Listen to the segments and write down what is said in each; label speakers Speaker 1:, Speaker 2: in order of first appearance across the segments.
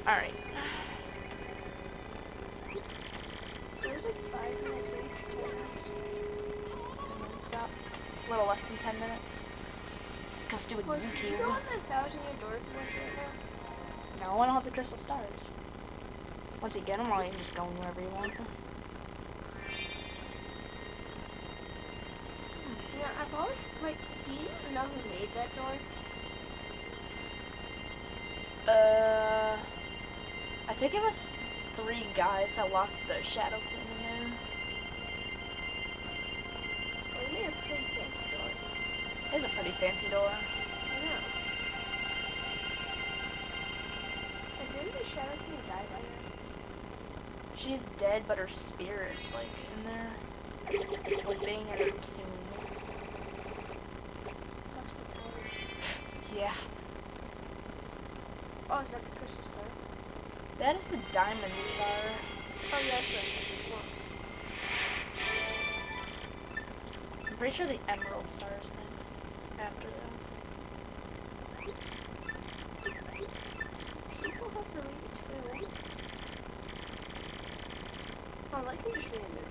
Speaker 1: Alright.
Speaker 2: There's like 5 minutes each.
Speaker 1: Stop. A little less than 10 minutes. Just doing
Speaker 2: Well, should you
Speaker 1: YouTube.
Speaker 2: go on the 1,000-year door convention right now?
Speaker 1: No, I don't have the crystal stars. Once you get them all, you can just go wherever you want.
Speaker 2: Yeah, I've always, like, do you know who made that door?
Speaker 1: I think it was 3 guys that locked the Shadow Queen in there.
Speaker 2: Well, they made a pretty fancy door.
Speaker 1: It's a pretty fancy door.
Speaker 2: I know. And didn't the Shadow Queen die by now?
Speaker 1: She's dead, but her spirit's, like, in there. Sleeping in her tomb.
Speaker 2: Must be tired.
Speaker 1: Yeah.
Speaker 2: Oh, is that the crystal star?
Speaker 1: That is the diamond star.
Speaker 2: Oh, yeah, that's right. Well,
Speaker 1: I'm pretty sure the emerald star is next. After that.
Speaker 2: people have to read it too. Oh, I can just read it.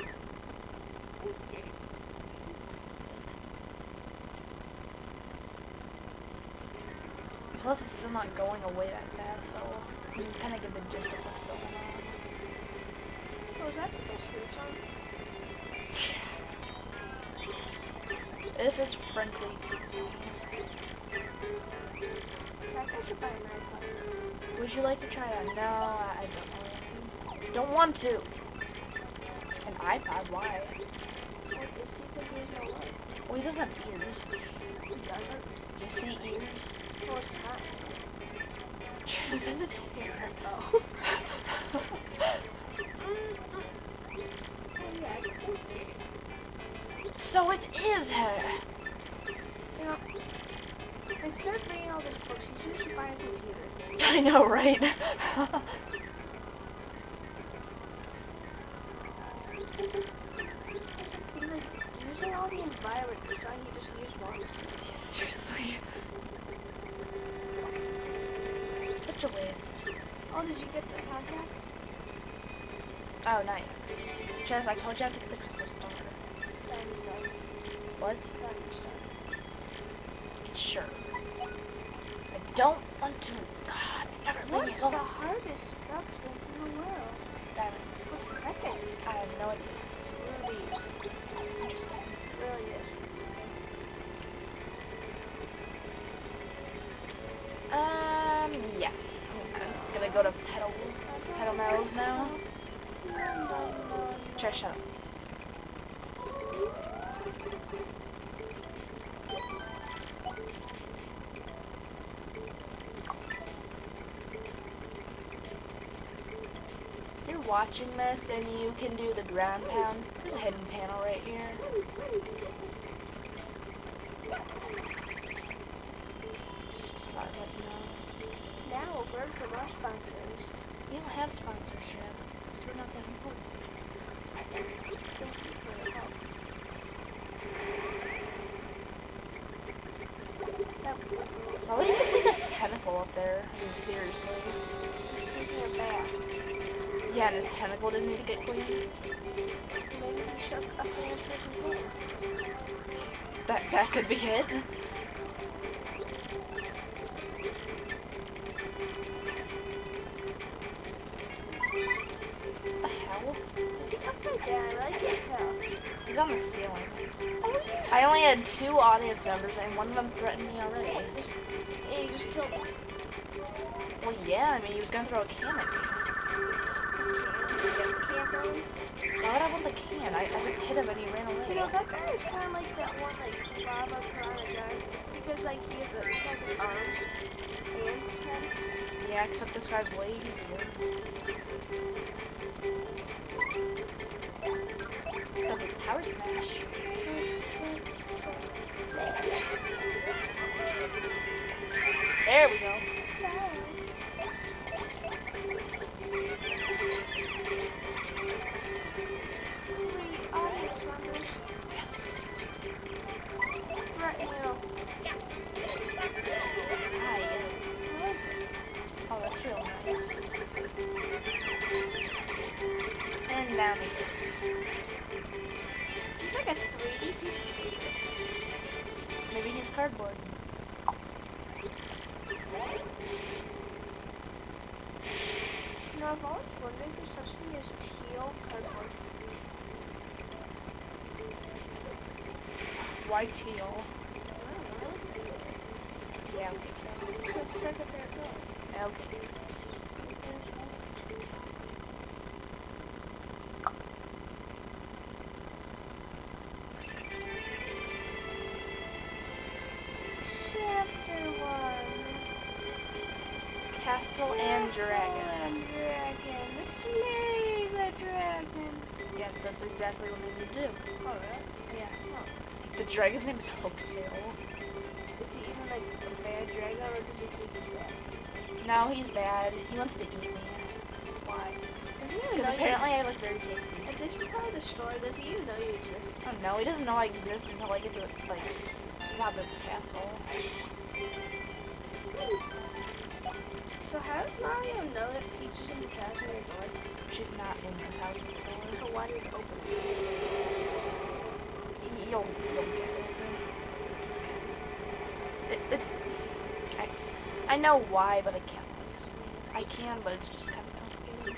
Speaker 1: Plus, it's still not going away that fast, so you can kind of get the gist of what's going on.
Speaker 2: Oh, is that the best food song?
Speaker 1: This is Friendly Song.
Speaker 2: I think I should buy an iPod.
Speaker 1: Would you like to try that? No, I don't want to. Don't want to. An iPod? Why?
Speaker 2: Well, is he because he has no light?
Speaker 1: Well, he doesn't have ears.
Speaker 2: He doesn't?
Speaker 1: Do you see ears?
Speaker 2: Well, it's hot.
Speaker 1: This is his hair.
Speaker 2: Oh. Oh, yeah, I can see it.
Speaker 1: So it is hair.
Speaker 2: You know, instead of reading all these books, he should buy a computer.
Speaker 1: I know, right?
Speaker 2: He's like using all the environment for something he just wants to.
Speaker 1: Seriously. Such a waste.
Speaker 2: Oh, did you get the contact?
Speaker 1: Oh, nice. Chaz, I told you I took the crystal star.
Speaker 2: Diamond star.
Speaker 1: What?
Speaker 2: Diamond star.
Speaker 1: Sure. I don't want to. God, never leave
Speaker 2: What's
Speaker 1: me
Speaker 2: the
Speaker 1: alone.
Speaker 2: hardest substance in the world?
Speaker 1: Diamond.
Speaker 2: What's the second?
Speaker 1: I have no idea.
Speaker 2: Rubies.
Speaker 1: Interesting.
Speaker 2: It really is.
Speaker 1: Yeah. I'm gonna go to Petal Meadows now. Chaz, shut up. If you're watching this, then you can do the ground pound. There's a hidden panel right here. Just thought I'd let you know.
Speaker 2: Now, a word from our sponsors.
Speaker 1: We don't have sponsorship. We're not that important.
Speaker 2: Thank you for your help. That was cool.
Speaker 1: Why would you just leave a tentacle up there? I mean, seriously.
Speaker 2: He's taking a bath.
Speaker 1: Yeah, and his tentacle didn't need to get cleaned.
Speaker 2: Maybe he shook a famous person's hand.
Speaker 1: That could be it. What the hell?
Speaker 2: Is he upside down? I really can't tell.
Speaker 1: He's on the ceiling.
Speaker 2: Oh, yeah.
Speaker 1: I only had 2 audience members, and one of them threatened me already.
Speaker 2: And he just killed him.
Speaker 1: Well, yeah, I mean, he was gonna throw a can at me.
Speaker 2: Can't throw him.
Speaker 1: Why would I want the can? I just hit him and he ran away.
Speaker 2: You know, that guy is kind of like that one, like, lava piranha guy. Because, like, he has his arms and his head.
Speaker 1: Yeah, except this guy's way easier. Okay, power smash. There we go.
Speaker 2: Audience members threaten you.
Speaker 1: Hi. Oh, that's real nice. down here.
Speaker 2: He's like a 3D piece of paper.
Speaker 1: Maybe he's cardboard.
Speaker 2: You know, I've always wondered if there's such thing as teal cardboard.
Speaker 1: Why teal?
Speaker 2: I don't know.
Speaker 1: Yeah, okay.
Speaker 2: It's like a favorite color.
Speaker 1: Okay.
Speaker 2: Chapter 1.
Speaker 1: Castle and dragon.
Speaker 2: Dragon. Slay the dragon.
Speaker 1: Yes, that's exactly what we need to do.
Speaker 2: Oh, really?
Speaker 1: Yeah.
Speaker 2: Oh.
Speaker 1: The dragon's name is Hooktail.
Speaker 2: Is he even like a bad dragon or does he think he's bad?
Speaker 1: No, he's bad. He wants to eat me.
Speaker 2: Why? Does he even
Speaker 1: Because
Speaker 2: know
Speaker 1: apparently I look very tasty.
Speaker 2: At this part of the story, does he even know you exist?
Speaker 1: Oh no, he doesn't know I exist until I get to like rob this castle.
Speaker 2: So how does Mario know that Peach is in his house in the door?
Speaker 1: She's not in his house anymore.
Speaker 2: So why did it open it?
Speaker 1: You'll get it. I know why, but I can't. I can, but it's just kind of complicated.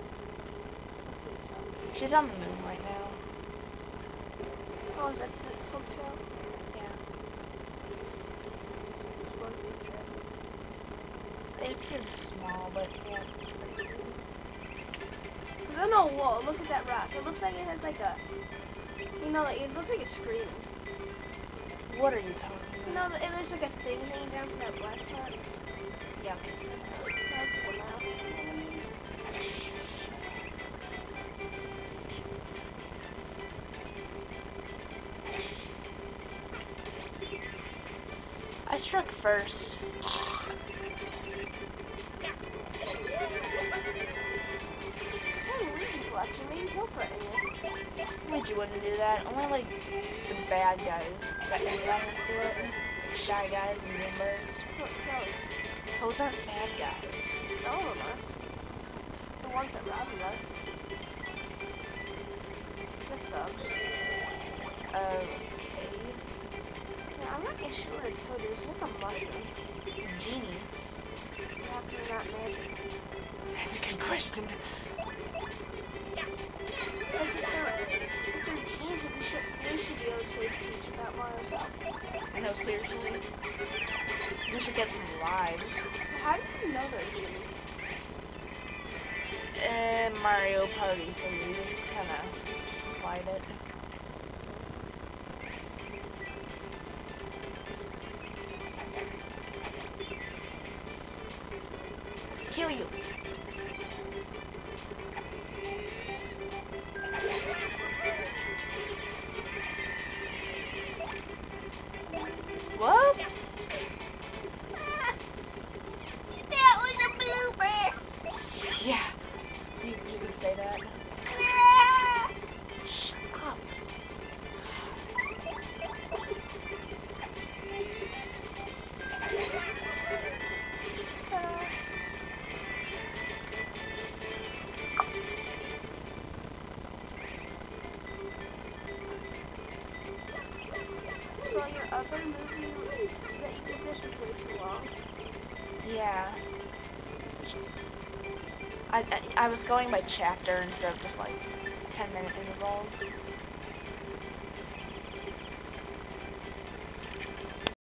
Speaker 1: She's on the moon right now.
Speaker 2: Oh, is that the hotel?
Speaker 1: Yeah.
Speaker 2: It's going to be good.
Speaker 1: It's just small, but yeah.
Speaker 2: Cause on the wall, look at that rock. It looks like it has like a, you know, like, it looks like it's screaming.
Speaker 1: What are you talking
Speaker 2: You
Speaker 1: about?
Speaker 2: know, there's like a thing hanging down from that black part.
Speaker 1: Yep.
Speaker 2: That's like a mouse.
Speaker 1: I struck first.
Speaker 2: Hey, Luigi's watching. Maybe he'll threaten you.
Speaker 1: Luigi wouldn't do that. Only like the bad guys that Indians do it. Shy guys and Goombas.
Speaker 2: Toad.
Speaker 1: Those aren't bad guys.
Speaker 2: Some of them are. The ones that rob you are. Just thugs.
Speaker 1: Okay.
Speaker 2: Yeah, I'm not even sure what a toad is. It's like a mushroom.
Speaker 1: Genie.
Speaker 2: How can you not magic?
Speaker 1: That's a good question.
Speaker 2: Like if they're genies, they should be able to save Peach without Mario's help.
Speaker 1: No, seriously. We should get some lives.
Speaker 2: How do you know they're genies?
Speaker 1: Mario Party, so you kind of slide it. Kill you. What?
Speaker 2: That was a blooper!
Speaker 1: Yeah. You can say that. Shut up.
Speaker 2: So your other movie that you did this was way too long?
Speaker 1: Yeah. I was going by chapter instead of just like 10-minute intervals.